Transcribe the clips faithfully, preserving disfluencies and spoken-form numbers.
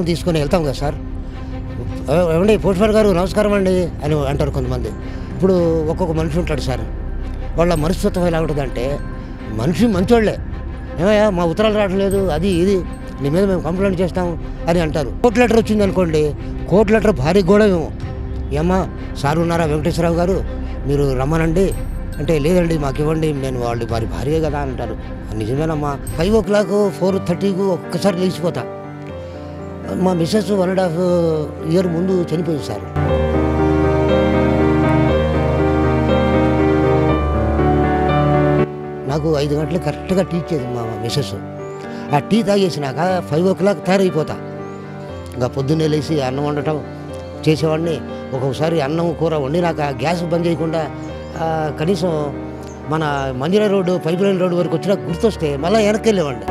పుస్తకం తీసుకొని వెళ్తాం కదా సార్, ఏమండి పోస్ట్మాన్ గారు నమస్కారం అండి అని అంటారు కొంతమంది. ఇప్పుడు ఒక్కొక్క మనిషి ఉంటాడు సార్, వాళ్ళ మనస్తత్వం ఎలా ఉంటుందంటే మనిషి మంచోళ్లే, ఏమయ్యా మా ఉత్తరాలు రావట్లేదు అది ఇది నీ మీద మేము కంప్లైంట్ చేస్తాం అని అంటారు. కోర్టు లెటర్ వచ్చింది అనుకోండి, కోర్టు లెటర్ భారీ కూడా మేము ఏమ్మా సార్ ఉన్నారా వెంకటేశ్వరరావు గారు మీరు రమ్మనండి అంటే లేదండి మాకు ఇవ్వండి నేను వాళ్ళు వారి భార్యే కదా అని అంటారు. నిజమేనమ్మా, ఫైవ్ ఓ క్లాక్ ఫోర్ థర్టీకు ఒక్కసారి లేచిపోతా. మా missus one and half year ముందు చనిపోయింది సార్. నాకు ఐదు గంటలు కరెక్ట్గా టీ ఇచ్చేది మా మిస్సెస్. ఆ టీ తాగేసినాక ఫైవ్ ఓ క్లాక్ తయారైపోతా. ఇంకా పొద్దున్నే లేచి అన్నం వండటం చేసేవాడిని. ఒక్కొక్కసారి అన్నం కూర వండినాక గ్యాస్ బంద్ చేయకుండా కనీసం మన Manjira road pipeline road వరకు వచ్చినా గుర్తొస్తే మళ్ళీ వెనక్కి వెళ్ళేవాడిని.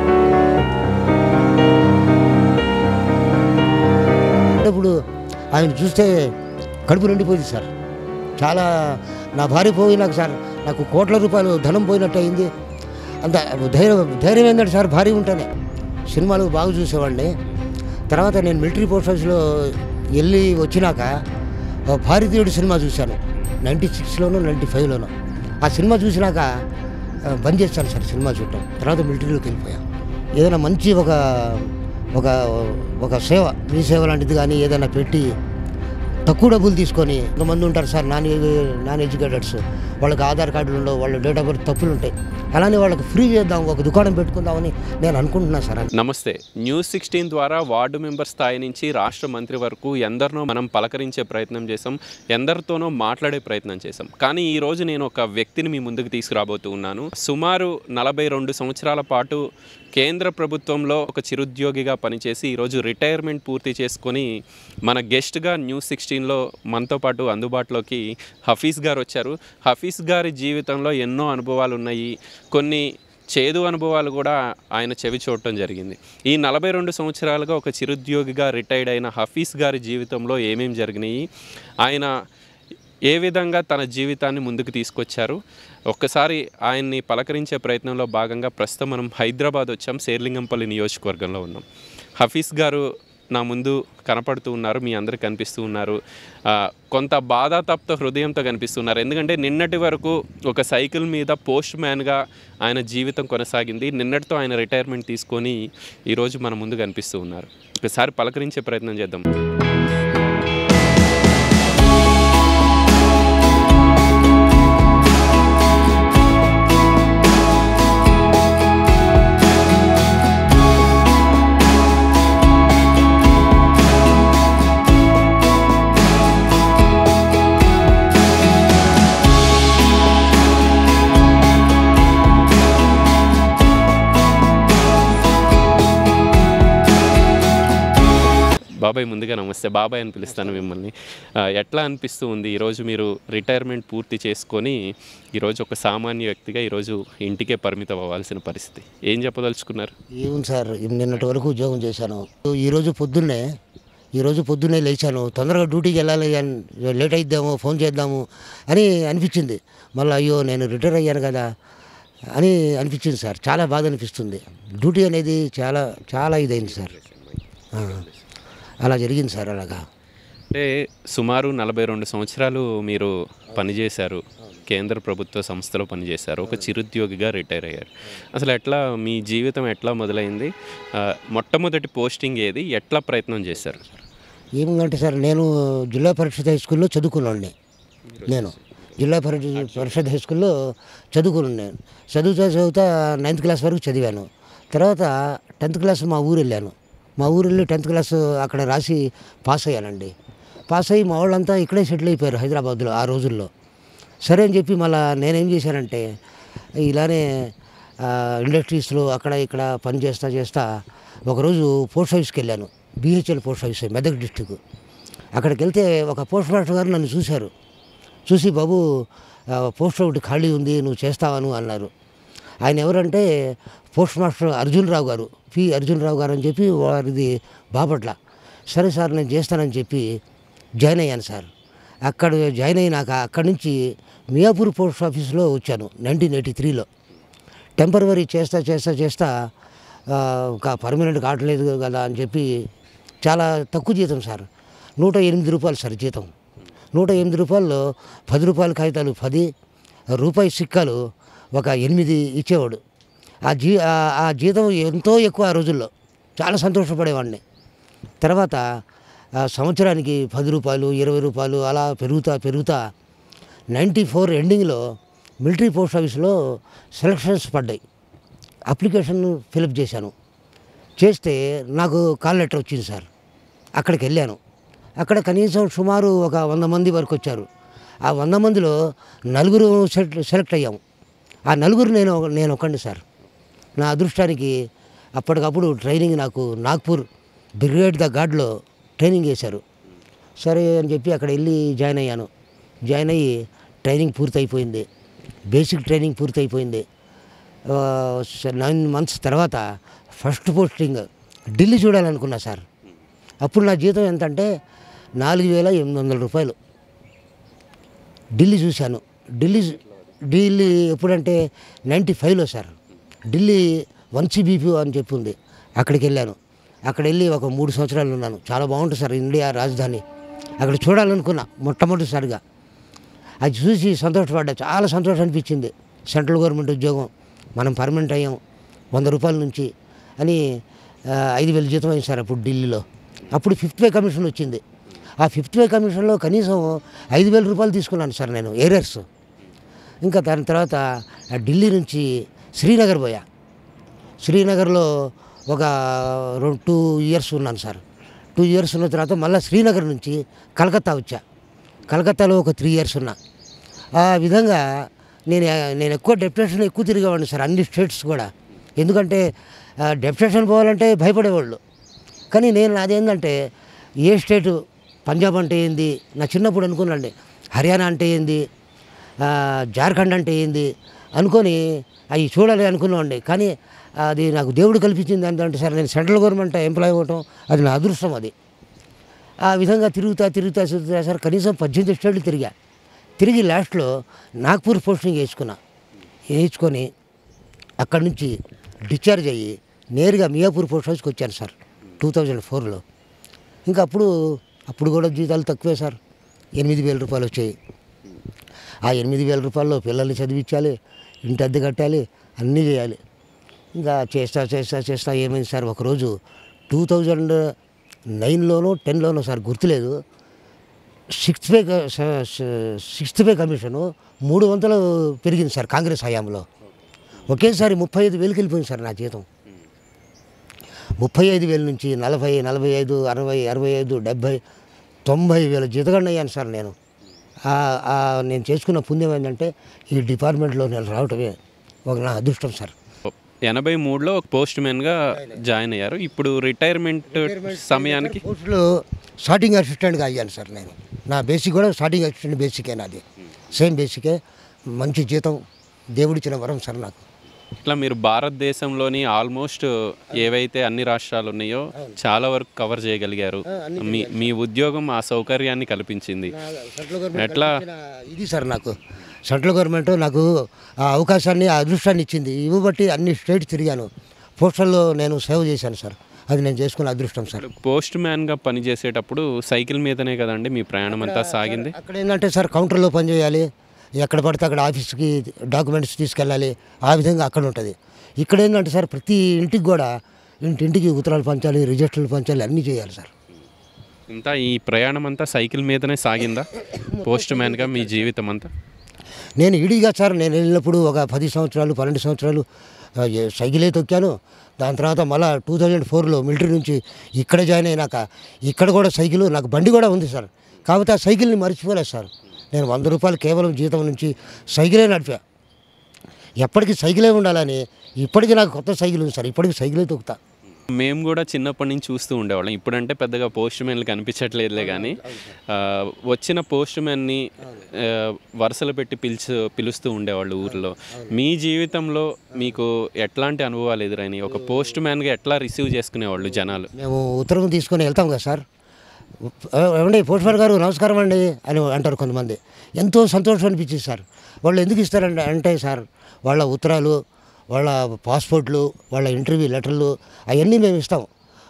ఇప్పుడు ఆయన చూస్తే కడుపు నిండిపోయింది సార్. చాలా నా భార్య పోయినాక సార్ నాకు కోట్ల రూపాయలు ధనం పోయినట్టు అయింది. అంత ధైర్యం ధైర్యం ఏంటంటే సార్ భార్య ఉంటేనే. సినిమాలు బాగా చూసేవాడిని. తర్వాత నేను మిలిటరీ పోస్ట్ ఆఫీస్లో వెళ్ళి వచ్చినాక భారతీయుడు సినిమా చూశాను నైంటీ సిక్స్లోనూ నైంటీ ఫైవ్లోనూ. ఆ సినిమా చూసినాక బంద్ చేస్తాను సార్ సినిమా చూడటం. తర్వాత మిలిటరీలోకి వెళ్ళిపోయాను. ఏదైనా మంచి ఒక ఒక ఒక సేవ మీ సేవ లాంటిది కానీ ఏదైనా పెట్టి తక్కువ డబ్బులు తీసుకొని, కొంతమంది ఉంటారు సార్ నాన్ నాన్ ఎడ్యుకేటెడ్స్, వాళ్ళకి ఆధార్ కార్డులు ఉండవు, వాళ్ళ డేట్ ఆఫ్ బర్త్ తప్పులు ఉంటాయి. అలానే వాళ్ళకి ఫ్రీ చేద్దాం, ఒక దుకాణం పెట్టుకుందామని నేను అనుకుంటున్నాను సార్. నమస్తే. న్యూస్ సిక్స్టీన్ ద్వారా వార్డు మెంబర్ స్థాయి నుంచి రాష్ట్ర మంత్రి వరకు ఎందరినో మనం పలకరించే ప్రయత్నం చేసాం, ఎందరితోనో మాట్లాడే ప్రయత్నం చేసాం. కానీ ఈరోజు నేను ఒక వ్యక్తిని మీ ముందుకు తీసుకురాబోతూ ఉన్నాను. సుమారు నలభై రెండు సంవత్సరాల పాటు కేంద్ర ప్రభుత్వంలో ఒక చిరుద్యోగిగా పనిచేసి ఈరోజు రిటైర్మెంట్ పూర్తి చేసుకొని మన గెస్ట్గా న్యూస్ సిక్స్టీన్లో మనతో పాటు అందుబాటులోకి హఫీజ్ గారు వచ్చారు. హఫీజ్ గారి జీవితంలో ఎన్నో అనుభవాలు ఉన్నాయి, కొన్ని చేదు అనుభవాలు కూడా ఆయన చెవి చూడటం జరిగింది. ఈ నలభై రెండు సంవత్సరాలుగా ఒక చిరుద్యోగిగా రిటైర్డ్ అయిన హఫీజ్ గారి జీవితంలో ఏమేమి జరిగినాయి, ఆయన ఏ విధంగా తన జీవితాన్ని ముందుకు తీసుకొచ్చారు, ఒక్కసారి ఆయన్ని పలకరించే ప్రయత్నంలో భాగంగా ప్రస్తుతం మనం హైదరాబాద్ వచ్చాం. శేర్లింగంపల్లి నియోజకవర్గంలో ఉన్నాం. హఫీజ్ గారు నా ముందు కనపడుతూ ఉన్నారు, మీ అందరికి కనిపిస్తూ ఉన్నారు. కొంత బాధాతప్త హృదయంతో కనిపిస్తున్నారు. ఎందుకంటే నిన్నటి వరకు ఒక సైకిల్ మీద పోస్ట్ మ్యాన్గా ఆయన జీవితం కొనసాగింది. నిన్నటితో ఆయన రిటైర్మెంట్ తీసుకొని ఈరోజు మన ముందు కనిపిస్తూ ఉన్నారు. ఒకసారి పలకరించే ప్రయత్నం చేద్దాం. బాబాయ్, ముందుగా నమస్తే. బాబాయ్ అని పిలుస్తాను మిమ్మల్ని. ఎట్లా అనిపిస్తూ ఉంది ఈరోజు మీరు రిటైర్మెంట్ పూర్తి చేసుకొని ఈరోజు ఒక సామాన్య వ్యక్తిగా ఈరోజు ఇంటికే పరిమితం అవ్వాల్సిన పరిస్థితి, ఏం చెప్పదలుచుకున్నారు? ఏముంది సార్, నిన్నటి వరకు ఉద్యోగం చేశాను. ఈరోజు పొద్దున్నే ఈరోజు పొద్దున్నే లేచాను. తొందరగా డ్యూటీకి వెళ్ళాలి, లేట్ అయిద్దాము, ఫోన్ చేద్దాము అని అనిపించింది. మళ్ళీ అయ్యో నేను రిటైర్ అయ్యాను కదా అని అనిపించింది సార్. చాలా బాధ అనిపిస్తుంది. డ్యూటీ అనేది చాలా చాలా ఇదైంది సార్. అలా జరిగింది సార్. అలాగా అంటే సుమారు నలభై రెండు సంవత్సరాలు మీరు పనిచేశారు, కేంద్ర ప్రభుత్వ సంస్థలో పనిచేశారు, ఒక చిరుద్యోగిగా రిటైర్ అయ్యారు. అసలు ఎట్లా మీ జీవితం ఎట్లా మొదలైంది? మొట్టమొదటి పోస్టింగ్ ఏది, ఎట్లా ప్రయత్నం చేశారు? ఏమిటంటే సార్, నేను జిల్లా పరిషత్ హై స్కూల్లో చదువుకున్నాను. నేను జిల్లా పరిషత్ పరిషత్ హై స్కూల్లో చదువుకున్నాను. నేను చదువుతా చదువుతా నైన్త్ క్లాస్ వరకు చదివాను. తర్వాత టెన్త్ క్లాస్ మా ఊరు వెళ్ళాను. మా ఊరు వెళ్ళి టెన్త్ క్లాస్ అక్కడ రాసి పాస్ అయ్యానండి. పాస్ అయ్యి మా వాళ్ళంతా ఇక్కడే సెటిల్ అయిపోయారు హైదరాబాద్లో ఆ రోజుల్లో. సరే అని చెప్పి మళ్ళీ నేనేం చేశానంటే ఇలానే ఇండస్ట్రీస్లో అక్కడ ఇక్కడ పని చేస్తా చేస్తా ఒకరోజు పోస్ట్ ఆఫీస్కి వెళ్ళాను. BHEL post office, Medak district. అక్కడికి వెళ్తే ఒక పోస్ట్ మాస్టర్ గారు నన్ను చూశారు. చూసి బాబు పోస్ట్ ఒకటి ఖాళీ ఉంది, నువ్వు చేస్తావను అన్నారు. ఆయన ఎవరంటే పోస్ట్ మాస్టర్ అర్జున్ రావు గారు, పి అర్జున్ రావు గారు అని చెప్పి వారిది బాపట్ల. సరే సార్ నేను చేస్తానని చెప్పి జాయిన్ అయ్యాను సార్. అక్కడ జాయిన్ అయినాక అక్కడి నుంచి మియాపూర్ పోస్ట్ ఆఫీస్లో వచ్చాను నైన్టీన్ ఎయిటీ త్రీలో. టెంపరవరీ చేస్తా చేస్తా చేస్తా ఒక పర్మనెంట్ కావట్లేదు కదా అని చెప్పి చాలా తక్కువ జీతం సార్. నూట ఎనిమిది రూపాయలు సార్ జీతం. నూట ఎనిమిది రూపాయల్లో పది రూపాయల కాగితాలు పది, రూపాయి సిక్కాలు ఒక ఎనిమిది ఇచ్చేవాడు. ఆ జీ ఆ జీతం ఎంతో ఎక్కువ ఆ రోజుల్లో. చాలా సంతోషపడేవాడిని. తర్వాత సంవత్సరానికి పది రూపాయలు ఇరవై రూపాయలు అలా పెరుగుతా పెరుగుతా నైంటీ ఫోర్ ఎండింగ్లో మిలిటరీ పోస్ట్ ఆఫీస్లో సెలక్షన్స్ పడ్డాయి. అప్లికేషన్ ఫిలప్ చేశాను. చేస్తే నాకు కాల్ లెటర్ వచ్చింది సార్. అక్కడికి వెళ్ళాను. అక్కడ కనీసం సుమారు ఒక వంద మంది వరకు వచ్చారు. ఆ వంద మందిలో నలుగురు సెలెక్ట్ సెలెక్ట్ అయ్యాము. ఆ నలుగురు నేను నేను ఒకండి సార్. నా అదృష్టానికి అప్పటికప్పుడు ట్రైనింగ్ నాకు నాగ్పూర్ బ్రిగేడ్ ద గార్డ్లో ట్రైనింగ్ చేశారు. సరే అని చెప్పి అక్కడ వెళ్ళి జాయిన్ అయ్యాను. జాయిన్ అయ్యి ట్రైనింగ్ పూర్తయిపోయింది. బేసిక్ ట్రైనింగ్ పూర్తయిపోయింది. నైన్ మంత్స్ తర్వాత ఫస్ట్ పోస్టింగ్ ఢిల్లీ చూడాలనుకున్నా సార్. అప్పుడు నా జీతం ఎంత అంటే నాలుగు వేల ఎనిమిది వందల రూపాయలు. ఢిల్లీ చూశాను. ఢిల్లీ ఢిల్లీ ఎప్పుడంటే నైంటీ ఫైవ్లో సార్. ఢిల్లీ వన్ సిబిపి అని చెప్పి ఉంది. అక్కడికి వెళ్ళాను. అక్కడ వెళ్ళి ఒక మూడు సంవత్సరాలు ఉన్నాను. చాలా బాగుంటుంది సార్ ఇండియా రాజధాని. అక్కడ చూడాలనుకున్నా మొట్టమొదటిసారిగా. అది చూసి సంతోషపడ్డా. చాలా సంతోషం అనిపించింది. సెంట్రల్ గవర్నమెంట్ ఉద్యోగం, మనం పర్మనెంట్ అయ్యాం, వంద రూపాయల నుంచి అని ఐదు వేలు జీతం అయింది సార్ అప్పుడు ఢిల్లీలో. అప్పుడు ఫిఫ్త్ పే కమిషన్ వచ్చింది. ఆ ఫిఫ్త్ పే కమిషన్లో కనీసం ఐదు వేల రూపాయలు తీసుకున్నాను సార్ నేను ఏరియర్స్. ఇంకా దాని తర్వాత ఢిల్లీ నుంచి శ్రీనగర్ పోయా. శ్రీనగర్లో ఒక రెండు టూ ఇయర్స్ ఉన్నాను సార్. టూ ఇయర్స్ ఉన్న తర్వాత మళ్ళీ శ్రీనగర్ నుంచి కలకత్తా వచ్చా. కలకత్తాలో ఒక త్రీ ఇయర్స్ ఉన్నా. ఆ విధంగా నేను నేను ఎక్కువ డెప్యుటేషన్ ఎక్కువ తిరిగేవాడిని సార్, అన్ని స్టేట్స్ కూడా. ఎందుకంటే డెప్యుటేషన్ పోవాలంటే భయపడేవాళ్ళు. కానీ నేను అదేంటంటే ఏ స్టేటు, పంజాబ్ అంటే ఏంది నా చిన్నప్పుడు అనుకున్నాండి, హర్యానా అంటే ఏంది, జార్ఖండ్ అంటే ఏంది అనుకొని అవి చూడాలి అనుకున్నామండి. కానీ అది నాకు దేవుడు కల్పించింది ఏంటంటే సార్, నేను సెంట్రల్ గవర్నమెంట్ ఎంప్లాయ్ అవ్వటం అది నా అదృష్టం. అది ఆ విధంగా తిరుగుతా తిరుగుతా తిరుగుతా సార్ కనీసం పద్దెనిమిది స్టేట్లు తిరిగా. తిరిగి లాస్ట్లో నాగ్పూర్ పోస్టింగ్ వేసుకున్నా. వేయించుకొని అక్కడి నుంచి డిశ్చార్జ్ అయ్యి నేరుగా మియాపూర్ పోస్ట్ ఆఫీస్కి వచ్చాను సార్ టూ థౌజండ్ ఫోర్లో. ఇంకా అప్పుడు అప్పుడు కూడా జీతాలు తక్కువే సార్. ఎనిమిది వేల రూపాయలు వచ్చాయి. ఆ ఎనిమిది వేల రూపాయల్లో పిల్లల్ని చదివించాలి, ఇంటి అద్దె కట్టాలి, అన్నీ చేయాలి. ఇంకా చేస్తా చేస్తా చేస్తా ఏమైంది సార్, ఒకరోజు టూ థౌజండ్ నైన్లోనో టెన్లోనో సార్ గుర్తులేదు, sixth pay sixth pay commission మూడు వందలు పెరిగింది సార్ కాంగ్రెస్ హయాంలో. ఒకేసారి ముప్పై ఐదు వేలకి వెళ్ళిపోయింది సార్ నా జీతం. ముప్పై ఐదు వేల నుంచి నలభై నలభై ఐదు అరవై అరవై ఐదు డెబ్భై తొంభై వేల జీతగాడిని అయ్యాను సార్ నేను. నేను చేసుకున్న పుణ్యం ఏంటంటే ఈ డిపార్ట్మెంట్లో నేను రావటమే ఒక నా అదృష్టం సార్. ఎనభై మూడులో పోస్ట్ మ్యాన్గా జాయిన్ అయ్యారు. ఇప్పుడు రిటైర్మెంట్ సమయానికి పోస్టులో స్టార్టింగ్ అసిస్టెంట్గా అయ్యాను సార్ నేను. నా బేసిక్ కూడా స్టార్టింగ్ అసిస్టెంట్ బేసికే నాది, సేమ్ బేసికే. మంచి జీతం దేవుడిచ్చిన వరం సార్ నాకు. ఇట్లా మీరు భారతదేశంలోని ఆల్మోస్ట్ ఏవైతే అన్ని రాష్ట్రాలు ఉన్నాయో చాలా వరకు కవర్ చేయగలిగారు. మీ మీ ఉద్యోగం ఆ సౌకర్యాన్ని కల్పించింది. ఎట్లా ఇది సార్ నాకు సెంట్రల్ గవర్నమెంట్ నాకు ఆ అవకాశాన్ని, ఆ అదృష్టాన్ని ఇచ్చింది. ఇవి బట్టి అన్ని స్టేట్ తిరిగాను. పోస్టల్లో నేను సేవ చేశాను సార్. అది నేను చేసుకున్న అదృష్టం సార్. పోస్ట్ మ్యాన్గా పనిచేసేటప్పుడు సైకిల్ మీదనే కదండి మీ ప్రయాణం అంతా సాగింది? అక్కడ ఏంటంటే సార్ కౌంటర్లో పనిచేయాలి, ఎక్కడ పడితే అక్కడ ఆఫీస్కి డాక్యుమెంట్స్ తీసుకెళ్ళాలి, ఆ విధంగా అక్కడ ఉంటుంది. ఇక్కడ ఏంటంటే సార్ ప్రతి ఇంటికి కూడా ఇంటింటికి ఉత్తరాలు పంచాలి, రిజిస్టర్లు పంచాలి, అన్నీ చేయాలి సార్. ఇంతా ఈ ప్రయాణం అంతా సైకిల్ మీదనే సాగిందా పోస్ట్ మ్యాన్గా మీ జీవితం అంతా? నేను ఇడిగా సార్ నేను వెళ్ళినప్పుడు ఒక పది సంవత్సరాలు పన్నెండు సంవత్సరాలు సైకిలే తొక్కాను. దాని తర్వాత మళ్ళీ టూ థౌజండ్ ఫోర్లో మిలిటరీ నుంచి ఇక్కడ జాయిన్ అయినాక ఇక్కడ కూడా సైకిల్, నాకు బండి కూడా ఉంది సార్. కాకపోతే ఆ సైకిల్ని మర్చిపోలేదు సార్. నేను వంద రూపాయలు కేవలం జీతం నుంచి సైకిలే నడిపా. ఎప్పటికీ సైకిలే ఉండాలని ఇప్పటికీ నాకు కొత్త సైకిల్ ఉంది సార్. ఇప్పటికీ సైకిలే తొక్కుతా. మేము కూడా చిన్నప్పటి నుంచి చూస్తూ ఉండేవాళ్ళం. ఇప్పుడంటే పెద్దగా పోస్ట్ మ్యాన్లు కనిపించట్లేదులే, కానీ వచ్చిన పోస్ట్ మ్యాన్ని వరుసలు పెట్టి పిలిచి పిలుస్తూ ఉండేవాళ్ళు ఊర్లో. మీ జీవితంలో మీకు ఎట్లాంటి అనుభవాలు ఎదురైనాయి? ఒక పోస్ట్ మ్యాన్గా ఎట్లా రిసీవ్ చేసుకునేవాళ్ళు జనాలు? మేము ఉత్తరం తీసుకొని వెళ్తాం కదా సార్. ఏమండి పోస్ట్ మ్యాన్ గారు నమస్కారం అండి అని అంటారు కొంతమంది. ఎంతో సంతోషం అనిపించింది సార్. వాళ్ళు ఎందుకు ఇస్తారంటే అంటే సార్ వాళ్ళ ఉత్తరాలు, వాళ్ళ పాస్పోర్ట్లు, వాళ్ళ ఇంటర్వ్యూ లెటర్లు అవన్నీ మేము ఇస్తాం.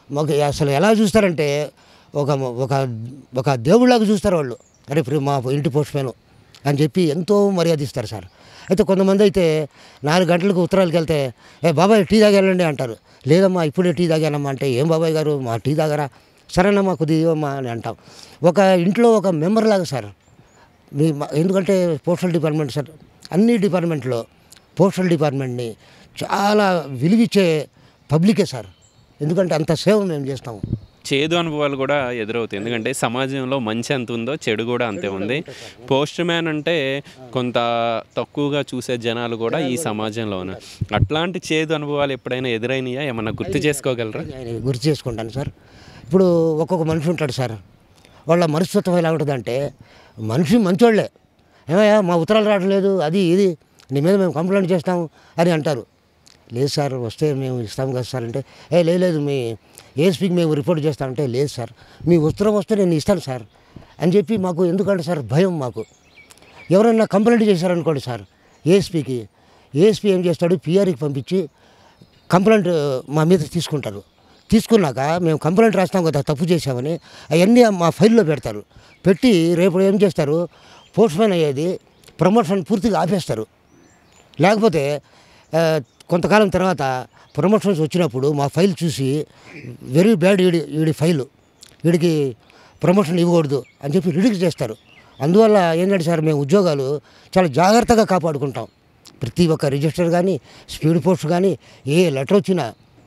మాకు అసలు ఎలా చూస్తారంటే ఒక ఒక ఒక దేవుళ్ళలాగా చూస్తారు వాళ్ళు. అరే ఇప్పుడు మా ఇంటి పోస్ట్మెన్ అని చెప్పి ఎంతో మర్యాద ఇస్తారు సార్. అయితే కొంతమంది అయితే నాలుగు గంటలకు ఉత్తరాలకు వెళ్తే ఏ బాబాయ్ టీ తాగెళ్ళండి అంటారు. లేదమ్మా ఇప్పుడే టీ తాగానమ్మా అంటే ఏం బాబాయ్ గారు మా టీ తాగరా, సరేనమ్మా కొద్దిగా ఇవ్వమ్మా అని అంటాం. ఒక ఇంట్లో ఒక మెంబర్ లాగా సార్. మీ ఎందుకంటే పోస్టల్ డిపార్ట్మెంట్ సార్, అన్ని డిపార్ట్మెంట్లో పోస్టల్ డిపార్ట్మెంట్ని చాలా విలువిచ్చే పబ్లికే సార్. ఎందుకంటే అంత సేవ మేము చేస్తాము. చేదు అనుభవాలు కూడా ఎదురవుతాయి. ఎందుకంటే సమాజంలో మంచి ఎంత ఉందో చెడు కూడా అంతే ఉంది. పోస్ట్ మ్యాన్ అంటే కొంత తక్కువగా చూసే జనాలు కూడా ఈ సమాజంలో ఉన్నారు. అట్లాంటి చేదు అనుభవాలు ఎప్పుడైనా ఎదురైనాయా? ఏమన్నా గుర్తు చేసుకోగలరా? గుర్తు చేసుకుంటాను సార్. ఇప్పుడు ఒక్కొక్క మనిషి ఉంటాడు సార్, వాళ్ళ మనస్తత్వం ఎలా ఉంటుందంటే మనిషి మంచోళ్ళే, ఏమయ్యా మా ఉత్తరాలు రావట్లేదు అది ఇది నీ మీద మేము కంప్లైంట్ చేస్తాము అని అంటారు. లేదు సార్ వస్తే మేము ఇస్తాము కదా సార్ అంటే ఏ లేదు మీ ఏఎస్పీకి మేము రిపోర్ట్ చేస్తామంటే లేదు సార్ మీ ఉత్తరం వస్తే నేను ఇస్తాను సార్ అని చెప్పి మాకు ఎందుకంటే సార్ భయం మాకు. ఎవరైనా కంప్లైంట్ చేశారనుకోండి సార్ ఏఎస్పీకి, ఏఎస్పీ ఏం చేస్తాడు పిఆర్కి పంపించి కంప్లైంట్ మా మీద తీసుకుంటారు. తీసుకున్నాక మేము కంప్లైంట్ రాస్తాం కదా తప్పు చేసామని అవన్నీ మా ఫైల్లో పెడతారు. పెట్టి రేపు ఏం చేస్తారు పోస్ట్మెన్ అయ్యేది ప్రమోషన్ పూర్తిగా ఆపేస్తారు. లేకపోతే కొంతకాలం తర్వాత ప్రమోషన్స్ వచ్చినప్పుడు మా ఫైల్ చూసి వెరీ బ్యాడ్ వీడి వీడి ఫైలు వీడికి ప్రమోషన్ ఇవ్వకూడదు అని చెప్పి రిలీజ్ చేస్తారు. అందువల్ల ఏంటంటే సార్ మేము ఉద్యోగాలు చాలా జాగ్రత్తగా కాపాడుకుంటాం. ప్రతి ఒక్క రిజిస్టర్ కానీ స్పీడ్ పోస్ట్ కానీ ఏ లెటర్ వచ్చినా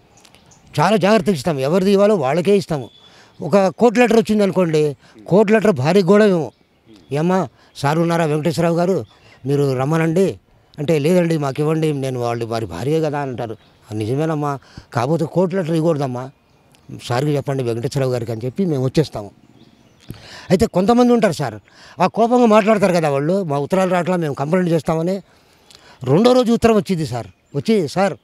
చాలా జాగ్రత్తగా ఇస్తాము. ఎవరిది ఇవ్వాలో వాళ్ళకే ఇస్తాము. ఒక కోర్టు లెటర్ వచ్చింది అనుకోండి, కోర్టు లెటర్ భార్యకు కూడా మేము ఏమ్మా సార్ ఉన్నారా వెంకటేశ్వరరావు గారు మీరు రమ్మనండి అంటే లేదండి మాకు ఇవ్వండి నేను వాళ్ళు వారి భార్యే కదా అని అంటారు. నిజమేనమ్మా కాకపోతే కోర్టు లెటర్ ఇవ్వకూడదమ్మా సార్కి చెప్పండి వెంకటేశ్వరరావు గారికి అని చెప్పి మేము వచ్చేస్తాము. అయితే కొంతమంది ఉంటారు సార్ ఆ కోపంగా మాట్లాడతారు కదా వాళ్ళు మా ఉత్తరాలు రావట్లా మేము కంప్లైంట్ చేస్తామని. రెండో రోజు ఉత్తరం వచ్చింది సార్, వచ్చి సార్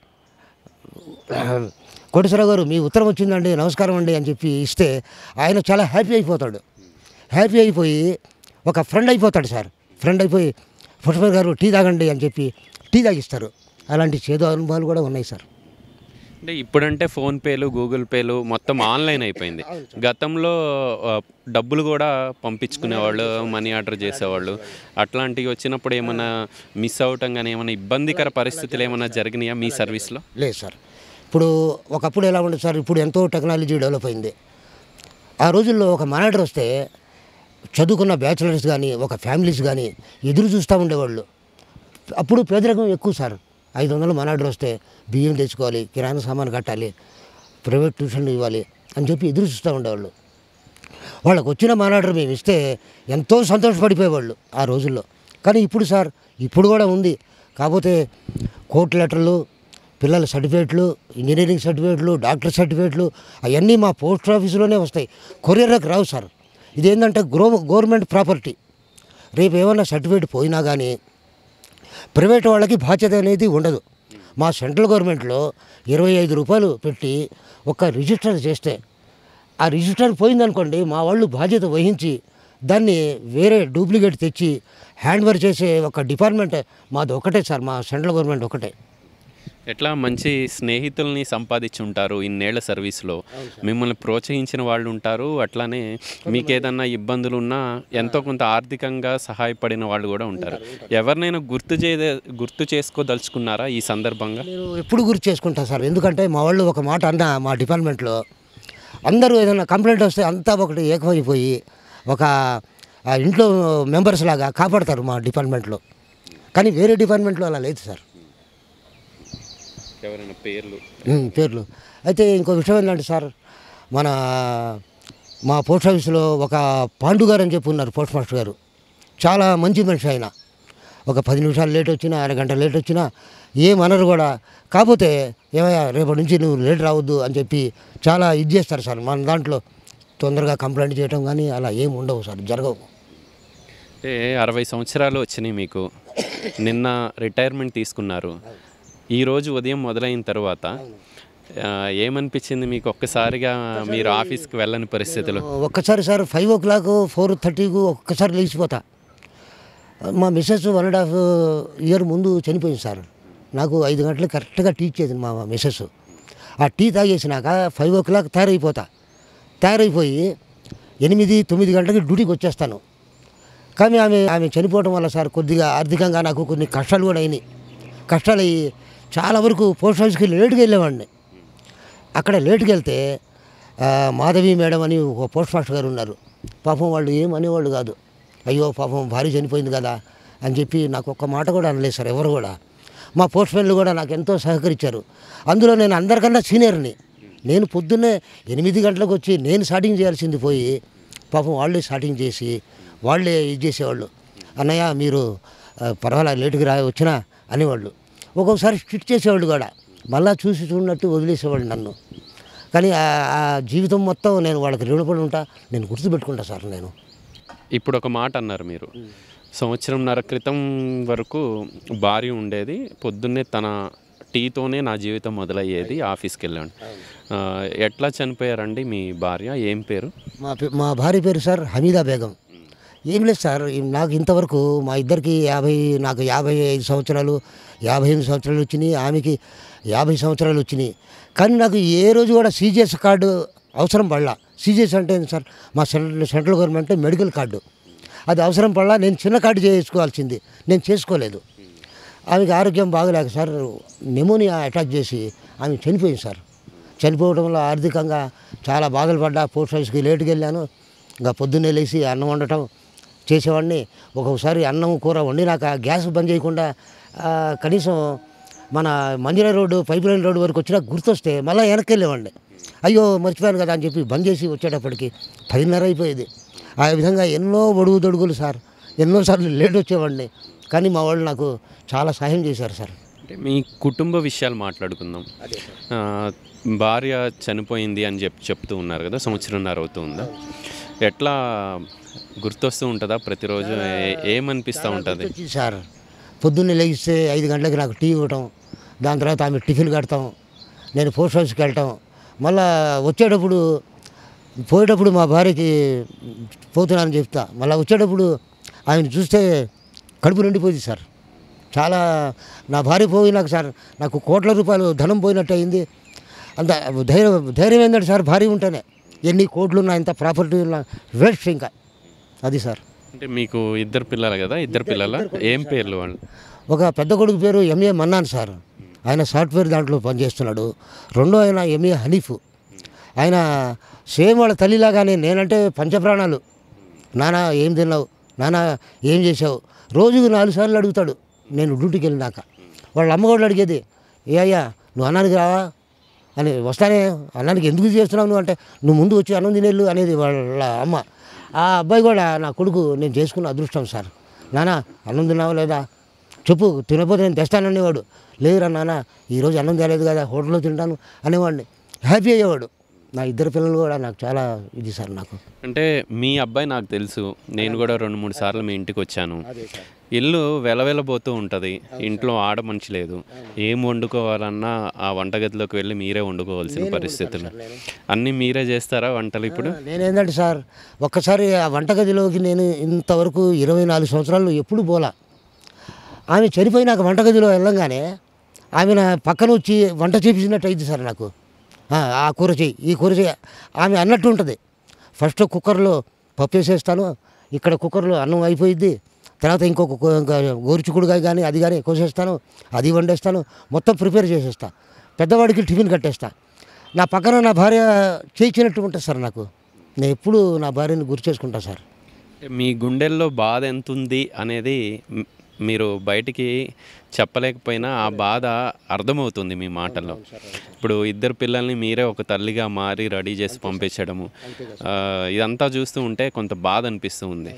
కోటేశ్వరరావు గారు మీ ఉత్తరం వచ్చిందండి నమస్కారం అండి అని చెప్పి ఇస్తే ఆయన చాలా హ్యాపీ అయిపోతాడు. హ్యాపీ అయిపోయి ఒక ఫ్రెండ్ అయిపోతాడు సార్. ఫ్రెండ్ అయిపోయి ఫోటోగ్రాఫర్ గారు టీ తాగండి అని చెప్పి టీ తాగిస్తారు. అలాంటి చేదు అనుభవాలు కూడా ఉన్నాయి సార్. అంటే ఇప్పుడంటే ఫోన్పేలు గూగుల్ పేలు మొత్తం ఆన్లైన్ అయిపోయింది. గతంలో డబ్బులు కూడా పంపించుకునేవాళ్ళు, మనీ ఆర్డర్ చేసేవాళ్ళు. అట్లాంటివి వచ్చినప్పుడు ఏమైనా మిస్ అవటం కానీ ఏమైనా ఇబ్బందికర పరిస్థితులు ఏమైనా జరిగినాయా మీ సర్వీస్లో? లేదు సార్. ఇప్పుడు ఒకప్పుడు ఎలా ఉండదు సార్, ఇప్పుడు ఎంతో టెక్నాలజీ డెవలప్ అయింది. ఆ రోజుల్లో ఒక మానిటర్ వస్తే చదువుకున్న బ్యాచులర్స్ కానీ ఒక ఫ్యామిలీస్ కానీ ఎదురు చూస్తూ ఉండేవాళ్ళు. అప్పుడు పేదరికం ఎక్కువ సార్. ఐదు వందలు మానిటర్ వస్తే బియ్యం తెచ్చుకోవాలి, కిరాణా సామాను కట్టాలి, ప్రైవేట్ ట్యూషన్లు ఇవ్వాలి అని చెప్పి ఎదురు చూస్తూ ఉండేవాళ్ళు. వాళ్ళకు వచ్చిన మానిటర్ మేము ఇస్తే ఎంతో సంతోషపడిపోయేవాళ్ళు ఆ రోజుల్లో. కానీ ఇప్పుడు సార్ ఇప్పుడు కూడా ఉంది, కాకపోతే కోర్టు లెటర్లు, పిల్లల సర్టిఫికేట్లు, ఇంజనీరింగ్ సర్టిఫికేట్లు, డాక్టర్ సర్టిఫికేట్లు అవన్నీ మా పోస్ట్ ఆఫీసులోనే వస్తాయి, కొరియర్లకు రావు సార్. ఇదేంటంటే గ్రో గవర్నమెంట్ ప్రాపర్టీ. రేపు ఏమన్నా సర్టిఫికేట్ పోయినా కానీ ప్రైవేట్ వాళ్ళకి బాధ్యత అనేది ఉండదు. మా సెంట్రల్ గవర్నమెంట్లో ఇరవై ఐదు రూపాయలు పెట్టి ఒక రిజిస్టర్ చేస్తే ఆ రిజిస్టర్ పోయిందనుకోండి మా వాళ్ళు బాధ్యత వహించి దాన్ని వేరే డూప్లికేట్ తెచ్చి హ్యాండ్ ఓవర్ చేసే ఒక డిపార్ట్మెంట్ మాది ఒకటే సార్, మా సెంట్రల్ గవర్నమెంట్ ఒకటే. ఎట్లా మంచి స్నేహితుల్ని సంపాదించి ఉంటారు ఇన్నేళ్ల సర్వీస్లో, మిమ్మల్ని ప్రోత్సహించిన వాళ్ళు ఉంటారు, అట్లానే మీకు ఏదన్నా ఇబ్బందులు ఉన్నా ఎంతో కొంత ఆర్థికంగా సహాయపడిన వాళ్ళు కూడా ఉంటారు. ఎవరినైనా గుర్తు చే గుర్తు చేసుకోదలుచుకున్నారా ఈ సందర్భంగా? నేను ఎప్పుడు గుర్తు చేసుకుంటాను సార్. ఎందుకంటే మా వాళ్ళు ఒక మాట అన్న మా డిపార్ట్మెంట్లో అందరూ ఏదైనా కంప్లైంట్ వస్తే అంతా ఒకటి ఏకమైపోయి ఒక ఇంట్లో మెంబర్స్ లాగా కాపాడతారు మా డిపార్ట్మెంట్లో. కానీ వేరే డిపార్ట్మెంట్లో అలా లేదు సార్. ఎవరైనా పేర్లు పేర్లు అయితే ఇంకో విషయం ఏంటంటే సార్, మన మా పోస్ట్ ఆఫీస్లో ఒక పాండు గారు అని చెప్పి ఉన్నారు పోస్ట్ మాస్టర్ గారు. చాలా మంచి మనిషి ఆయన. ఒక పది నిమిషాలు లేట్ వచ్చినా అరగంట లేట్ వచ్చినా ఏమనరు కూడా. కాకపోతే ఏమయ్యా రేపటి నుంచి నువ్వు లేట్ రావద్దు అని చెప్పి చాలా ఇది చేస్తారు సార్. మన దాంట్లో తొందరగా కంప్లైంట్ చేయడం కానీ అలా ఏమి ఉండవు సార్, జరగవు. అంటే అరవై సంవత్సరాలు వచ్చినాయి మీకు, నిన్న రిటైర్మెంట్ తీసుకున్నారు. ఈరోజు ఉదయం మొదలైన తర్వాత ఏమనిపించింది మీకు? ఒక్కసారిగా మీరు ఆఫీస్కి వెళ్ళని పరిస్థితులు? ఒక్కసారి sir five o'clock four థర్టీకు ఒక్కసారి లేచిపోతా. మా missus one and half year ముందు చనిపోయింది సార్. నాకు ఐదు గంటలకు కరెక్ట్గా టీచ్ చేసింది మా మిస్సెస్. ఆ టీ తాగేసినాక ఫైవ్ ఓ క్లాక్ తయారైపోతా. తయారైపోయి ఎనిమిది తొమ్మిది గంటలకి డ్యూటీకి వచ్చేస్తాను. కానీ ఆమె ఆమె చనిపోవడం వల్ల సార్ కొద్దిగా ఆర్థికంగా నాకు కొన్ని కష్టాలు కూడా అయినాయి. కష్టాలు అయ్యి చాలా వరకు పోస్ట్ ఆఫీస్కి లేటుగా వెళ్ళేవాడిని. అక్కడ లేటుగా వెళ్తే మాధవి మేడం అని ఒక పోస్ట్ మాస్టర్ గారు ఉన్నారు. పాపం వాళ్ళు ఏం అనేవాళ్ళు కాదు. అయ్యో పాపం భార్య చనిపోయింది కదా అని చెప్పి నాకు ఒక్క మాట కూడా అనలేదు సార్ ఎవరు కూడా. మా పోస్ట్ మ్యాన్లు కూడా నాకు ఎంతో సహకరించారు. అందులో నేను అందరికన్నా సీనియర్ని. నేను పొద్దున్నే ఎనిమిది గంటలకు వచ్చి నేను స్టార్టింగ్ చేయాల్సింది పోయి పాపం వాళ్ళే స్టార్టింగ్ చేసి వాళ్ళే ఇది చేసేవాళ్ళు. అన్నయ్య మీరు పర్వాలేదు లేటుగా రా వచ్చినా అనేవాళ్ళు. ఒక్కొక్కసారి స్ట్రిక్ట్ చేసేవాళ్ళు కూడా, మళ్ళీ చూసి చూడనట్టు వదిలేసేవాళ్ళు నన్ను. కానీ ఆ జీవితం మొత్తం నేను వాళ్ళకి రుణపడి ఉంటా, నేను గుర్తుపెట్టుకుంటా సార్. నేను ఇప్పుడు ఒక మాట అన్నారు మీరు, సంవత్సరంన్నర క్రితం వరకు భార్య ఉండేది, పొద్దున్నే తన టీతోనే నా జీవితం మొదలయ్యేది, ఆఫీస్కి వెళ్ళాను. ఎట్లా చనిపోయారండి మీ భార్య? ఏం పేరు? మా మా భార్య పేరు సార్ హమీదా బేగం. ఏం లేదు సార్, నాకు ఇంతవరకు మా ఇద్దరికి యాభై నాకు యాభై ఐదు సంవత్సరాలు యాభై ఎనిమిది సంవత్సరాలు వచ్చినాయి, ఆమెకి యాభై సంవత్సరాలు వచ్చినాయి. కానీ నాకు ఏ రోజు కూడా సీజీఎస్ కార్డు అవసరం పడలా. సీజీఎస్ అంటే సార్ మా central central government medical card, అది అవసరం పడలా. నేను చిన్న కార్డు చేసుకోవాల్సింది, నేను చేసుకోలేదు. ఆమెకి ఆరోగ్యం బాగలేక సార్ నెమోనియా అటాక్ చేసి ఆమె చనిపోయింది సార్. చనిపోవడం వల్ల ఆర్థికంగా చాలా బాధలు పడ్డా. పోస్ట్ ఆఫీస్కి లేటుగా వెళ్ళాను. ఇంకా పొద్దున్నే లేచి అన్నం వండటం చేసేవాడిని. ఒక్కొక్కసారి అన్నం కూర వండినాక గ్యాస్ బంద్ చేయకుండా కనీసం మన Manjula road pipeline road వరకు వచ్చినా గుర్తొస్తే మళ్ళీ వెనక్కి వెళ్ళేవాడిని. అయ్యో మర్చిపోయాను కదా అని చెప్పి బంద్ చేసి వచ్చేటప్పటికి పదిన్నర అయిపోయేది. ఆ విధంగా ఎన్నో ఒడుగు దొడుగులు సార్, ఎన్నోసార్లు లేట్ వచ్చేవాడిని. కానీ మా వాళ్ళు నాకు చాలా సహాయం చేశారు సార్. అంటే మీ కుటుంబ విషయాలు మాట్లాడుకుందాం. భార్య చనిపోయింది అని చెప్పి చెప్తూ ఉన్నారు కదా, సంవత్సరంన్నర అవుతుందా? ఎట్లా గుర్తొస్తూ ఉంటుందా ప్రతిరోజు? ఏమనిపిస్తూ ఉంటుంది సార్? పొద్దున్నే లేగిస్తే ఐదు గంటలకి నాకు టీ ఇవ్వటం, దాని తర్వాత ఆమె టిఫిన్ కడతాం, నేను పోస్ట్ ఆఫీస్కి వెళ్ళటం, మళ్ళా వచ్చేటప్పుడు పోయేటప్పుడు మా భార్యకి పోతున్నానని చెప్తా, మళ్ళీ వచ్చేటప్పుడు ఆయన చూస్తే కడుపు నిండిపోయింది సార్. చాలా నా భార్య పోయినాక సార్ నాకు కోట్ల రూపాయలు ధనం పోయినట్టు అయింది. అంత ధైర్యం ధైర్యం ఏంటంటే సార్ భార్య ఉంటేనే, ఎన్ని కోట్లు ఉన్నా ఎంత ప్రాపర్టీ ఉన్నా వేస్ట్ ఇంకా అది సార్. అంటే మీకు ఇద్దరు పిల్లలు కదా, ఇద్దరు పిల్లల ఏం పేర్లు వాళ్ళు? ఒక పెద్ద కొడుకు పేరు ఎంఏ మన్నాన్ సార్, ఆయన సాఫ్ట్వేర్ దాంట్లో పనిచేస్తున్నాడు. రెండో ఆయన ఎంఏ హనీఫ్, ఆయన సేమ్ వాళ్ళ తల్లిలాగానే నేనంటే పంచప్రాణాలు. నాన్న ఏం తిన్నావు, నాన్న ఏం చేసావు, రోజుకు నాలుగు సార్లు అడుగుతాడు. నేను డ్యూటీకి వెళ్ళినాక వాళ్ళ అమ్మ కూడా అడిగేది, ఏ అయ్యా నువ్వు అన్నానికి రావా అని. వస్తానే, అన్నానికి ఎందుకు చేస్తున్నావు నువ్వు అంటే, నువ్వు ముందు వచ్చి అన్నం తినేళ్ళు అనేది వాళ్ళ అమ్మ. ఆ అబ్బాయి కూడా నా కొడుకు నేను చేసుకున్న అదృష్టం సార్. నాన్న అన్నం తిన్నావా లేదా చెప్పు, తినకపోతే నేను తెస్తాననేవాడు. లేదురా నాన్న ఈరోజు అన్నం తేలేదు కదా, హోటల్లో తింటాను అనేవాడిని. హ్యాపీ అయ్యేవాడు. నా ఇద్దరు పిల్లలు కూడా నాకు చాలా ఇది సార్. నాకు అంటే మీ అబ్బాయి నాకు తెలుసు, నేను కూడా రెండు మూడు సార్లు మీ ఇంటికి వచ్చాను. ఇల్లు వెలవెలబోతూ ఉంటుంది, ఇంట్లో ఆడ మనిషి లేదు, ఏం వండుకోవాలన్నా ఆ వంటగదిలోకి వెళ్ళి మీరే వండుకోవాల్సిన పరిస్థితులు. అన్నీ మీరే చేస్తారా వంటలు ఇప్పుడు? నేనేంటంటే సార్ ఒక్కసారి ఆ వంటగదిలోకి నేను ఇంతవరకు ఇరవై నాలుగు సంవత్సరాలు ఎప్పుడు పోలా. ఆమె చనిపోయినాక వంటగదిలో వెళ్ళంగానే ఆమె నా పక్కన వచ్చి వంట చేపించినట్టు అయింది సార్ నాకు. ఆ కూర చేయి, ఈ కూర చేయి ఆమె అన్నట్టు ఉంటుంది. ఫస్ట్ కుక్కర్లో పప్పు వేసేస్తాను, ఇక్కడ కుక్కర్లో అన్నం అయిపోయిద్ది, తర్వాత ఇంకొక గోరుచిక్కుడుకాయ కానీ అది కానీ కోసేస్తాను, అది వండేస్తాను, మొత్తం ప్రిపేర్ చేసేస్తా. పెద్దవాడికి టిఫిన్ కట్టేస్తా. నా పక్కన నా భార్య చేయించినట్టు ఉంటుంది సార్ నాకు. నేను ఎప్పుడు నా భార్యని గుర్తు చేసుకుంటా సార్. మీ గుండెల్లో బాధ ఎంత ఉంది అనేది మీరు బయటికి చెప్పలేకపోయినా ఆ బాధ అర్థమవుతుంది మీ మాటల్లో. ఇప్పుడు ఇద్దరు పిల్లల్ని మీరే ఒక తల్లిగా మారి రెడీ చేసి పంపించడము, ఇదంతా చూస్తూ ఉంటే కొంత బాధ అనిపిస్తూ ఉంది.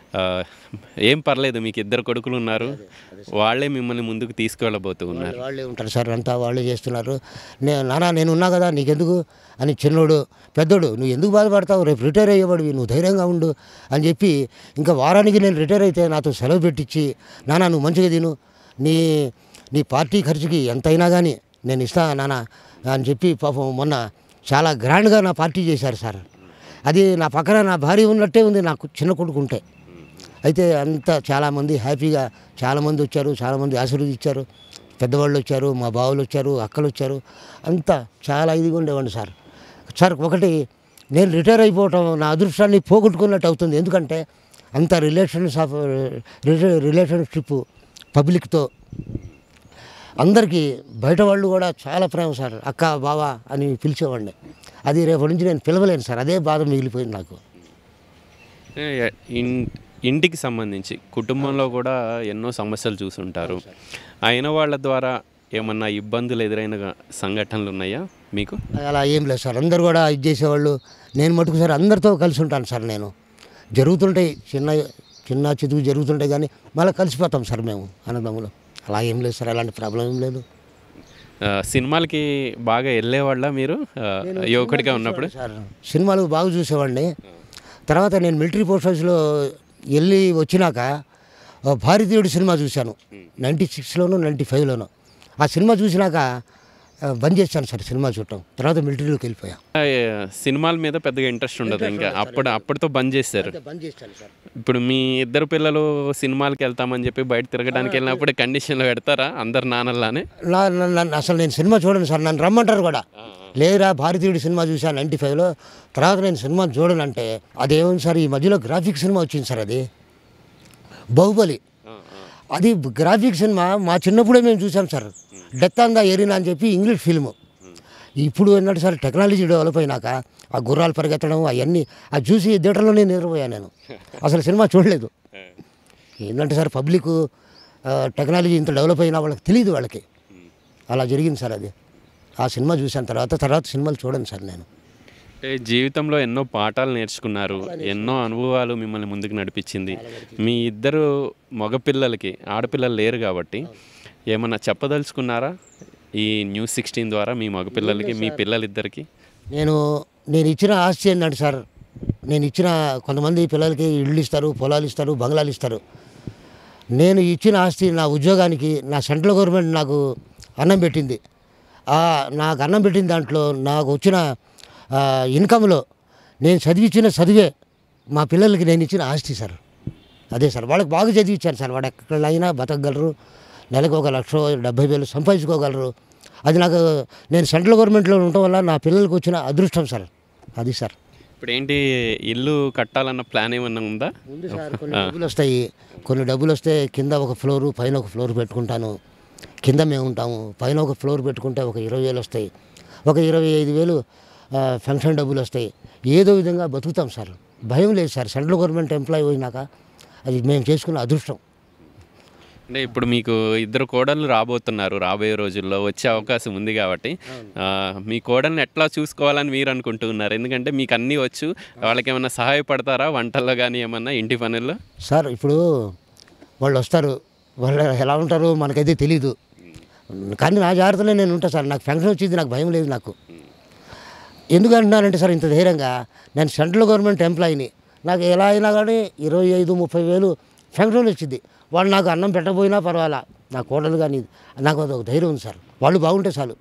ఏం పర్లేదు, మీకు ఇద్దరు కొడుకులు ఉన్నారు, వాళ్ళే మిమ్మల్ని ముందుకు తీసుకెళ్ళబోతూ ఉన్నారు. వాళ్ళే ఉంటారు సార్, అంతా వాళ్ళే చేస్తున్నారు. నే నాన్న నేను ఉన్నా కదా నీకెందుకు అని చిన్నోడు పెద్దోడు, నువ్వు ఎందుకు బాధపడతావు, రేపు రిటైర్ అయ్యేవాడివి, నువ్వు ధైర్యంగా ఉండు అని చెప్పి ఇంకా వారానికి నేను రిటైర్ అయితే నాతో సెలవు పెట్టించి, నాన్న నువ్వు మంచిగా తిను, నీ నీ పార్టీ ఖర్చుకి ఎంతైనా కానీ నేను ఇస్తా నాన్న అని చెప్పి పాపం మొన్న చాలా గ్రాండ్గా నా పార్టీ చేశారు సార్. అది నా పక్కన నా భార్య ఉన్నట్టే ఉంది నాకు చిన్న కొడుకు ఉంటే. అయితే అంతా చాలామంది హ్యాపీగా చాలామంది వచ్చారు, చాలామంది ఆశీర్వదించారు. పెద్దవాళ్ళు వచ్చారు, మా బావులు వచ్చారు, అక్కలు వచ్చారు, అంతా చాలా ఇదిగా ఉండేవాడిని సార్. సార్ ఒకటి నేను రిటైర్ అయిపోవటం నా అదృష్టాన్ని పోగొట్టుకున్నట్టు అవుతుంది. ఎందుకంటే అంత రిలేషన్స్ ఆఫ్ రిలేషన్షిప్ పబ్లిక్తో అందరికీ బయట వాళ్ళు కూడా చాలా ప్రేమ సార్. అక్క బావ అని పిలిచేవాడిని. అది రేపటి నుంచి నేను పిలవలేను సార్. అదే బాధ మిగిలిపోయింది నాకు. ఏ- ఇన్- ఇంటికి సంబంధించి కుటుంబంలో కూడా ఎన్నో సమస్యలు చూసుంటారు. అయిన వాళ్ళ ద్వారా ఏమన్నా ఇబ్బందులు ఎదురైన సంఘటనలు ఉన్నాయా మీకు? అలా ఏం లేదు సార్. అందరు కూడా ఇది చేసేవాళ్ళు. నేను మటుకు సార్ అందరితో కలిసి ఉంటాను సార్. నేను జరుగుతుంటాయి చిన్న చిన్న చితుకు జరుగుతుంటాయి, కానీ మళ్ళీ కలిసిపోతాం సార్ మేము అన్నదమ్ములు. అలా ఏం లేదు సార్. అలాంటి ప్రాబ్లం ఏం లేదు. ఆ, సినిమాలకి బాగా వెళ్ళేవాళ్ళ మీరు ఆ, యువకుడిగా ఉన్నప్పుడు? సార్ సినిమాలు బాగా చూసేవాడిని. తర్వాత నేను మిలిటరీ పోస్ట్ ఆఫీస్లో వెళ్ళి వచ్చినాక ఆ, భారతీయుడు సినిమా చూశాను. నైంటీ సిక్స్లోను నైంటీ ఫైవ్లోను. ఆ సినిమా చూసినాక ఆ, బంద్ చేశాను సార్ సినిమా చూడటం. తర్వాత మిలిటరీలోకి వెళ్ళిపోయా. ఆ, ఏ, సినిమాల మీద పెద్దగా ఇంట్రెస్ట్ ఉండదు ఇంకా. అప్పుడు అప్పటితో బంద్ చేశారు. బంద్ చేశాను సార్. ఇప్పుడు మీ ఇద్దరు పిల్లలు సినిమాలకి వెళ్తామని చెప్పి బయట తిరగడానికి వెళ్ళినప్పుడు కండిషన్లో పెడతారా అందరు నాన్నలానే? నా నా- నన్ను అసలు నేను సినిమా చూడను సార్. నన్ను రమ్మంటారు కూడా. లేదురా భారతీయుడు సినిమా చూశాను నైంటీ ఫైవ్లో, తర్వాత నేను సినిమా చూడను అంటే అదేముంది సార్. ఈ మధ్యలో గ్రాఫిక్ సినిమా వచ్చింది సార్, అది బాహుబలి. అది గ్రాఫిక్ సినిమా మా చిన్నప్పుడే మేము చూసాం sir. Death on the arena అని చెప్పి ఇంగ్లీష్ ఫిల్ము. ఇప్పుడు ఏంటంటే సార్ టెక్నాలజీ డెవలప్ అయినాక ఆ గుర్రాలు పరిగెత్తడం అవన్నీ అది చూసి థియేటర్లోనే నిద్రపోయాను నేను. అసలు సినిమా చూడలేదు. ఏంటంటే సార్ పబ్లిక్ టెక్నాలజీ ఇంత డెవలప్ అయినా వాళ్ళకి తెలియదు, వాళ్ళకి. అలా జరిగింది సార్ అది. ఆ సినిమా చూసిన తర్వాత తర్వాత సినిమాలు చూడండి సార్ నేను. అంటే జీవితంలో ఎన్నో పాఠాలు నేర్చుకున్నారు, ఎన్నో అనుభవాలు మిమ్మల్ని ముందుకు నడిపించింది. మీ ఇద్దరు మగపిల్లలకి ఆడపిల్లలు లేరు కాబట్టి ఏమన్నా చెప్పదలుచుకున్నారా ఈ న్యూస్ సిక్స్టీన్ ద్వారా మీ మగపిల్లలకి, మీ పిల్లలిద్దరికి? నేను నేను ఇచ్చిన ఆస్తి ఏంటంటే సార్, నేను ఇచ్చిన కొంతమంది పిల్లలకి ఇళ్ళు ఇస్తారు, పొలాలు ఇస్తారు, బంగ్లాలు ఇస్తారు. నేను ఇచ్చిన ఆస్తి నా ఉద్యోగానికి, నా సెంట్రల్ గవర్నమెంట్ నాకు అన్నం పెట్టింది. ఆ నాకు అన్నం పెట్టిన దాంట్లో నాకు వచ్చిన ఆ, ఇన్కమ్లో నేను చదివించిన చదివే మా పిల్లలకి నేను ఇచ్చిన ఆస్తి సార్. అదే సార్. వాళ్ళకి బాగా చదివించాను సార్. వాడు ఎక్కడైనా బతకగలరు, నెలకు ఒక లక్ష డెబ్బై వేలు సంపాదించుకోగలరు. అది నాకు నేను సెంట్రల్ గవర్నమెంట్లో ఉండటం వల్ల నా పిల్లలకు వచ్చిన అదృష్టం సార్. అది సార్. ఇప్పుడు ఏంటి, ఇల్లు కట్టాలన్న ప్లాన్ ఏమన్నా ఉందా? ఉంది సార్. కొన్ని డబ్బులు వస్తాయి. కొన్ని డబ్బులు వస్తే కింద ఒక ఫ్లోరు, పైన ఒక ఫ్లోర్ పెట్టుకుంటాను. కింద మేము ఉంటాము, పైన ఒక ఫ్లోర్ పెట్టుకుంటే ఒక ఇరవై వేలు వస్తాయి. ఒక ఇరవై ఐదు వేలు ఫంక్షన్ డబ్బులు వస్తాయి. ఏదో విధంగా బతుకుతాం సార్. భయం లేదు సార్. సెంట్రల్ గవర్నమెంట్ ఎంప్లాయీ పోయినాక అది మేము చేసుకున్న అదృష్టం. అంటే ఇప్పుడు మీకు ఇద్దరు కోడళ్ళు రాబోతున్నారు, రాబోయే రోజుల్లో వచ్చే అవకాశం ఉంది కాబట్టి ఆ, మీ కోడల్ని ఎట్లా చూసుకోవాలని మీరు అనుకుంటున్నారు? ఎందుకంటే మీకు అన్నీ వచ్చు, వాళ్ళకి ఏమన్నా సహాయపడతారా వంటల్లో కానీ ఏమన్నా ఇంటి పనుల్లో? సార్ ఇప్పుడు వాళ్ళు వస్తారు, వాళ్ళు ఎలా ఉంటారో మనకైతే తెలీదు. కానీ నా జాగ్రత్తలో నేను ఉంటాను సార్. నాకు ఫంక్షన్ వచ్చింది, నాకు భయం లేదు. నాకు ఎందుకు అంటున్నానంటే సార్, ఇంత ధైర్యంగా నేను సెంట్రల్ గవర్నమెంట్ ఎంప్లాయీని. నాకు ఎలా అయినా కానీ ఇరవై ఐదు ముప్పై వేలు ఫంక్షన్ వచ్చింది. వాళ్ళు నాకు అన్నం పెట్టకపోయినా పర్వాలా, నా కోడలు కానీ నాకు అదొక ధైర్యం ఉంది సార్. వాళ్ళు బాగుంటే చాలు.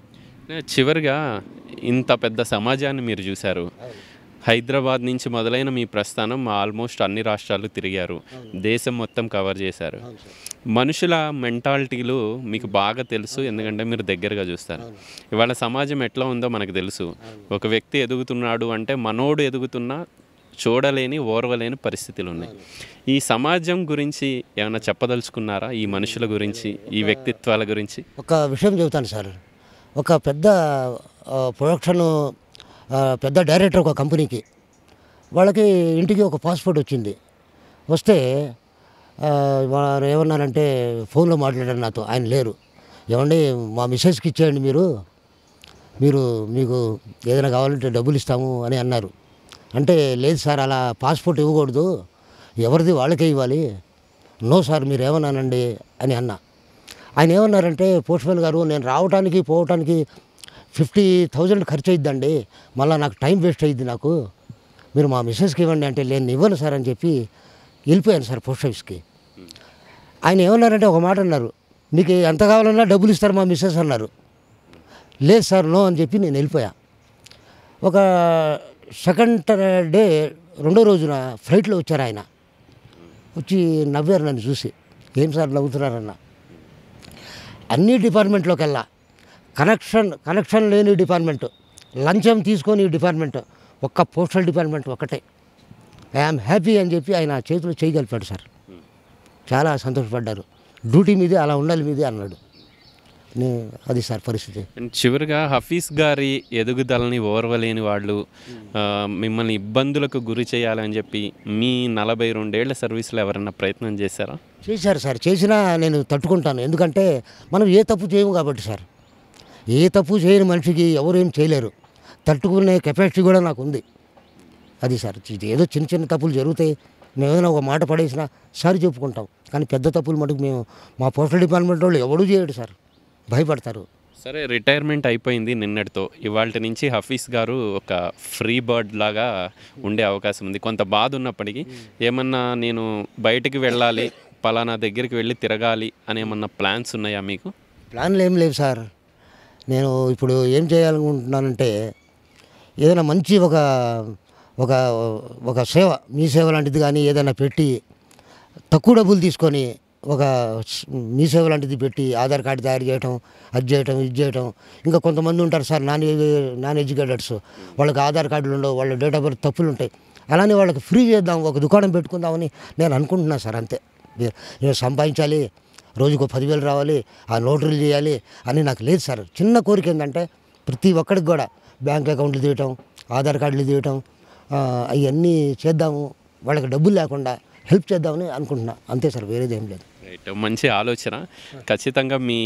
చివరిగా ఇంత పెద్ద సమాజాన్ని మీరు చూశారు. హైదరాబాద్ నుంచి మొదలైన మీ ప్రస్థానం ఆల్మోస్ట్ అన్ని రాష్ట్రాలు తిరిగారు, దేశం మొత్తం కవర్ చేశారు. మనుషుల మెంటాలిటీలు మీకు బాగా తెలుసు, ఎందుకంటే మీరు దగ్గరగా చూస్తారు. ఇవాళ సమాజం ఎట్లా ఉందో మనకు తెలుసు. ఒక వ్యక్తి ఎదుగుతున్నాడు అంటే మనోడు ఎదుగుతున్నా చూడలేని, ఓర్వలేని పరిస్థితులు ఉన్నాయి. ఈ సమాజం గురించి ఏమైనా చెప్పదలుచుకున్నారా? ఈ మనుషుల గురించి, ఈ వ్యక్తిత్వాల గురించి? ఒక విషయం చెబుతాను సార్. ఒక పెద్ద ప్రొడక్షన్ పెద్ద డైరెక్టర్ ఒక కంపెనీకి, వాళ్ళకి ఇంటికి ఒక పాస్పోర్ట్ వచ్చింది. వస్తే ఆ, వారు ఏమన్నారంటే ఫోన్లో మాట్లాడారు నాతో. ఆయన లేరు. ఏమండి మా మిస్సెస్కి ఇచ్చేయండి, మీరు మీరు మీకు ఏదైనా కావాలంటే డబ్బులు ఇస్తాము అని అన్నారు. అంటే లేదు సార్, అలా పాస్పోర్ట్ ఇవ్వకూడదు, ఎవరిది వాళ్ళకే ఇవ్వాలి. నో సార్, మీరు ఏమన్నానండి అని అన్నా. ఆయన ఏమన్నారంటే, పోస్ట్మెన్ గారు నేను రావడానికి పోవటానికి ఫిఫ్టీ థౌజండ్ ఖర్చు అయిద్దండి, మళ్ళీ నాకు టైం వేస్ట్ అయ్యిద్ది, నాకు మీరు మా మిస్సెస్కి ఇవ్వండి అంటే, నేను ఇవ్వను సార్ అని చెప్పి వెళ్ళిపోయాను సార్ పోస్ట్ ఆఫీస్కి. ఆయన ఏమన్నారంటే ఒక మాట అన్నారు, మీకు ఎంత కావాలన్నా డబ్బులు ఇస్తారు మా మిస్సెస్ అన్నారు. లేదు సార్, నో అని చెప్పి నేను వెళ్ళిపోయా. ఒక సెకండ్ డే రెండో రోజున ఫ్లైట్లో వచ్చారు ఆయన. వచ్చి నవ్వారు నన్ను చూసి. ఏం సార్ నవ్వుతున్నారన్న. అన్ని డిపార్ట్మెంట్లోకి వెళ్ళా, కనెక్షన్ కనెక్షన్ లేని డిపార్ట్మెంట్, లంచం తీసుకొని డిపార్ట్మెంట్ ఒక్క పోస్టల్ డిపార్ట్మెంట్ ఒకటే. ఐఆమ్ హ్యాపీ అని చెప్పి ఆయన చేతులు చేయగలిపాడు సార్. చాలా సంతోషపడ్డారు. డ్యూటీ మీదే అలా ఉండాలి మీదే అన్నాడు. నే అది సార్ పరిస్థితి. అండ్ చివరిగా హఫీజ్ గారి ఎదుగుదలని ఓర్వలేని వాళ్ళు ఆ, మిమ్మల్ని ఇబ్బందులకు గురి చేయాలని చెప్పి మీ నలభై రెండేళ్ల సర్వీస్లో ఎవరైనా ప్రయత్నం చేశారా? చేశారు సార్. చేసినా నేను తట్టుకుంటాను. ఎందుకంటే మనం ఏ తప్పు చేయము కాబట్టి సార్. ఏ తప్పు చేయని మనిషికి ఎవరు ఏం చేయలేరు. తట్టుకునే కెపాసిటీ కూడా నాకు ఉంది. అది సార్. ఇది ఏదో చిన్న చిన్న తప్పులు జరుగుతాయి, మేము ఏదైనా ఒక మాట పడేసినా సారి చెప్పుకుంటాం. కానీ పెద్ద తప్పులు మటుకు మేము మా పోస్టల్ డిపార్ట్మెంట్ వాళ్ళు ఎవడూ చేయడు సార్, భయపడతారు. సరే, రిటైర్మెంట్ అయిపోయింది నిన్నటితో. ఇవాళ నుంచి హఫీజ్ గారు ఒక ఫ్రీ బర్డ్ లాగా ఉండే అవకాశం ఉంది. కొంత బాధ ఉన్నప్పటికీ ఏమన్నా నేను బయటికి వెళ్ళాలి, పలానా దగ్గరికి వెళ్ళి తిరగాలి అని ఏమన్నా ప్లాన్స్ ఉన్నాయా మీకు? ప్లాన్లు ఏం లేవు సార్. నేను ఇప్పుడు ఏం చేయాలనుకుంటున్నానంటే ఏదైనా మంచి ఒక ఒక ఒక సేవ, మీ సేవ లాంటిది కానీ ఏదైనా పెట్టి తక్కువ డబ్బులు తీసుకొని ఒక మీ సేవ లాంటిది పెట్టి ఆధార్ కార్డు తయారు చేయటం, అది చేయటం, ఇది చేయటం. ఇంకా కొంతమంది ఉంటారు సార్ నాన్ నాన్ ఎడ్యుకేటెడ్స్, వాళ్ళకి ఆధార్ కార్డులు ఉండవు, వాళ్ళ డేట్ ఆఫ్ బర్త్ తప్పులు ఉంటాయి. అలానే వాళ్ళకి ఫ్రీ చేద్దాం, ఒక దుకాణం పెట్టుకుందామని నేను అనుకుంటున్నాను సార్. అంతే. నేను సంపాదించాలి, రోజుకు పదివేలు రావాలి, ఆ నోటరీలు చేయాలి అని నాకు లేదు సార్. చిన్న కోరిక ఏంటంటే ప్రతి ఒక్కడికి కూడా బ్యాంక్ అకౌంట్లు తీయటం, ఆధార్ కార్డులు తీయటం, అవన్నీ చేద్దాము, వాళ్ళకి డబ్బులు లేకుండా హెల్ప్ చేద్దామని అనుకుంటున్నా. అంతే సార్, వేరేది ఏం లేదు. రైట్, మంచి ఆలోచన. ఖచ్చితంగా మీ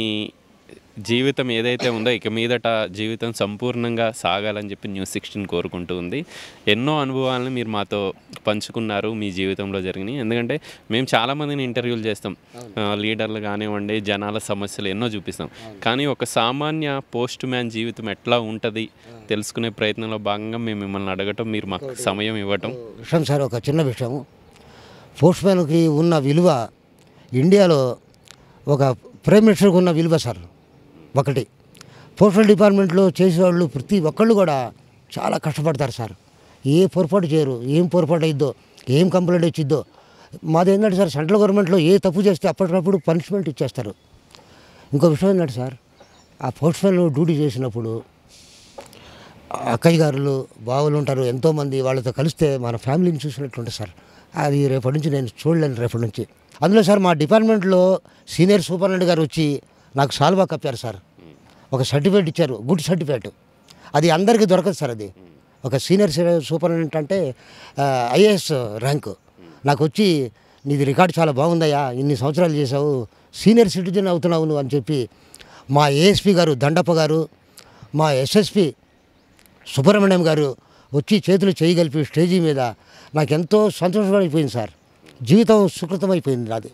జీవితం ఏదైతే ఉందో ఇక మీదట జీవితం సంపూర్ణంగా సాగాలని చెప్పి న్యూస్ సిక్స్టీన్ కోరుకుంటూ ఉంది. ఎన్నో అనుభవాలను మీరు మాతో పంచుకున్నారు మీ జీవితంలో జరిగినాయి. ఎందుకంటే మేము చాలామందిని ఇంటర్వ్యూలు చేస్తాం, లీడర్లు కానివ్వండి, జనాల సమస్యలు ఎన్నో చూపిస్తాం. కానీ ఒక సామాన్య పోస్ట్ మ్యాన్ జీవితం ఎట్లా ఉంటుంది తెలుసుకునే ప్రయత్నంలో భాగంగా మేము మిమ్మల్ని అడగటం, మీరు మాకు సమయం ఇవ్వటం. విషయం సార్, ఒక చిన్న విషయం. పోస్ట్ మ్యాన్కి ఉన్న విలువ ఇండియాలో ఒక ప్రైమ్ మినిస్టర్కి ఉన్న విలువ సార్ ఒకటి. పోస్టల్ డిపార్ట్మెంట్లో చేసేవాళ్ళు ప్రతి ఒక్కళ్ళు కూడా చాలా కష్టపడతారు సార్. ఏ పొరపాటు చేయరు, ఏం పొరపాటు అయిద్దో, ఏం కంప్లైంట్ వచ్చిద్దో. మాది ఏంటంటే సార్, సెంట్రల్ గవర్నమెంట్లో ఏ తప్పు చేస్తే అప్పటికప్పుడు పనిష్మెంట్ ఇచ్చేస్తారు. ఇంకో విషయం ఏంటంటే సార్, ఆ పోస్ట్ మ్యాన్లో డ్యూటీ చేసినప్పుడు అక్కయ్య గారులు బావులు ఉంటారు ఎంతోమంది, వాళ్ళతో కలిస్తే మన ఫ్యామిలీని చూసినట్టు ఉంటుంది సార్. అది రేపటి నుంచి నేను చూడలేను రేపటి నుంచి. అందులో సార్ మా డిపార్ట్మెంట్లో సీనియర్ సూపరింటెండెంట్ గారు వచ్చి నాకు సాల్వా కప్పారు సార్. ఒక సర్టిఫికేట్ ఇచ్చారు, గుడ్ సర్టిఫికేట్. అది అందరికీ దొరకదు సార్. అది ఒక సీనియర్ సూపరింటెండెంట్ అంటే ఐఏఎస్ ర్యాంకు. నాకు వచ్చి నీది రికార్డు చాలా బాగుందయ్యా, ఇన్ని సంవత్సరాలు చేసావు, సీనియర్ సిటిజన్ అవుతున్నావు నువ్వు అని చెప్పి మా ఏఎస్పీ గారు దండప్ప గారు, మా ఎస్ఎస్పి సుబ్రహ్మణ్యం గారు వచ్చి చేతులు చేయగలిపి స్టేజీ మీద నాకెంతో సంతోషమైపోయింది సార్. జీవితం సుకృతమైపోయింది నాది.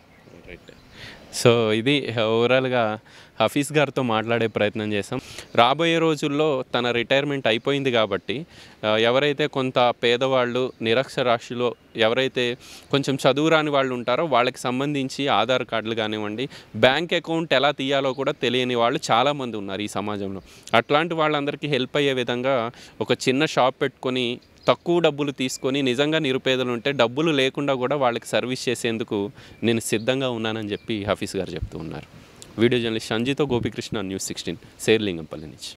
సో ఇది ఓవరాల్గా హఫీజ్ గారితో మాట్లాడే ప్రయత్నం చేసాం. రాబోయే రోజుల్లో తన రిటైర్మెంట్ అయిపోయింది కాబట్టి ఎవరైతే కొంత పేదవాళ్ళు, నిరక్షరాస్యులు, ఎవరైతే కొంచెం చదువు రాని వాళ్ళు ఉంటారో వాళ్ళకి సంబంధించి ఆధార్ కార్డులు కానివ్వండి, బ్యాంక్ అకౌంట్ ఎలా తీయాలో కూడా తెలియని వాళ్ళు చాలామంది ఉన్నారు ఈ సమాజంలో. అట్లాంటి వాళ్ళందరికీ హెల్ప్ అయ్యే విధంగా ఒక చిన్న షాప్ పెట్టుకొని తక్కువ డబ్బులు తీసుకొని నిజంగా నిరుపేదలు ఉంటే డబ్బులు లేకుండా కూడా వాళ్ళకి సర్వీస్ చేసేందుకు నేను సిద్ధంగా ఉన్నానని చెప్పి హఫీజ్ గారు చెప్తూ ఉన్నారు. వీడియో జర్నలిస్ట్ సంజీతో గోపికృష్ణ, న్యూస్ సిక్స్టీన్, శేర్లింగంపల్లి నుంచి.